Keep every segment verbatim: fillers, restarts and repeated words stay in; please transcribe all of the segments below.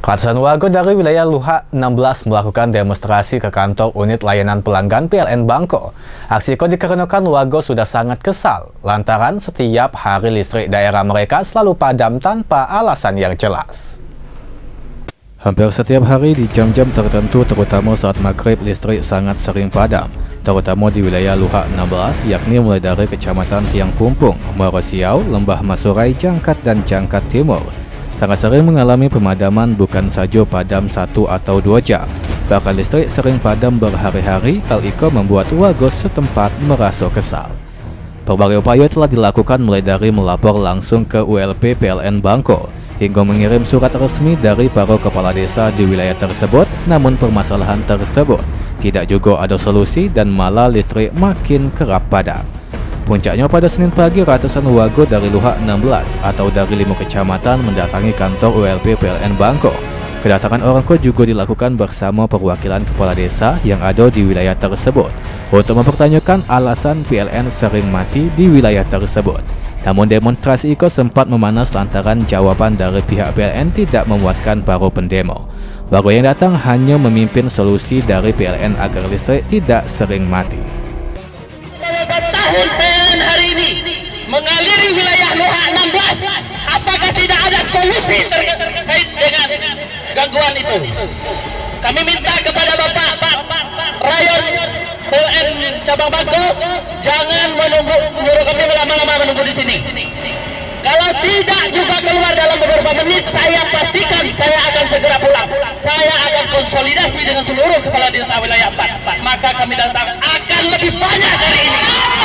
Ratusan warga dari wilayah Luhak enam belas melakukan demonstrasi ke kantor unit layanan pelanggan P L N Bangko. Aksi itu dikarenakan warga sudah sangat kesal lantaran setiap hari listrik daerah mereka selalu padam tanpa alasan yang jelas. Hampir setiap hari di jam-jam tertentu, terutama saat maghrib, listrik sangat sering padam, terutama di wilayah Luhak enam belas, yakni mulai dari Kecamatan Tiang Pumpung, Morosiau, Lembah Masurai, Jangkat, dan Jangkat Timur. Sangat sering mengalami pemadaman, bukan saja padam satu atau dua jam, bahkan listrik sering padam berhari-hari. Hal itu membuat warga setempat merasa kesal. Berbagai upaya telah dilakukan, mulai dari melapor langsung ke U L P P L N Bangko hingga mengirim surat resmi dari para kepala desa di wilayah tersebut. Namun permasalahan tersebut tidak juga ada solusi dan malah listrik makin kerap padam. Puncaknya pada Senin pagi, ratusan warga dari Luhak enam belas atau dari lima kecamatan mendatangi kantor U L P P L N Bangko. Kedatangan orang ko juga dilakukan bersama perwakilan kepala desa yang ada di wilayah tersebut untuk mempertanyakan alasan P L N sering mati di wilayah tersebut. Namun demonstrasi itu sempat memanas lantaran jawaban dari pihak P L N tidak memuaskan para pendemo. Warga yang datang hanya memimpin solusi dari P L N agar listrik tidak sering mati. Tahun P L N hari ini mengaliri wilayah Luhak enam belas, apakah tidak ada solusi terkait dengan gangguan itu? Kami minta kepada Bapak Pak Rayon P L N Cabang Bangko, jangan menunggu, menyuruh kami lama-lama menunggu di sini. Kalau tidak juga keluar dalam beberapa menit, saya pastikan saya akan segera pulang. Saya akan konsolidasi dengan seluruh kepala desa wilayah empat. Maka kami datang akan lebih banyak dari ini.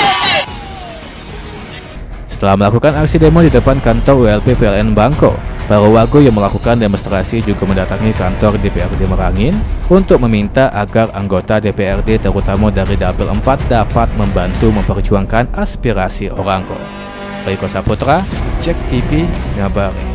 Setelah melakukan aksi demo di depan kantor U L P P L N Bangko, para warga yang melakukan demonstrasi juga mendatangi kantor D P R D Merangin untuk meminta agar anggota D P R D terutama dari Dapil empat dapat membantu memperjuangkan aspirasi orangko. Riko Saputra, Cek T V, ngabari.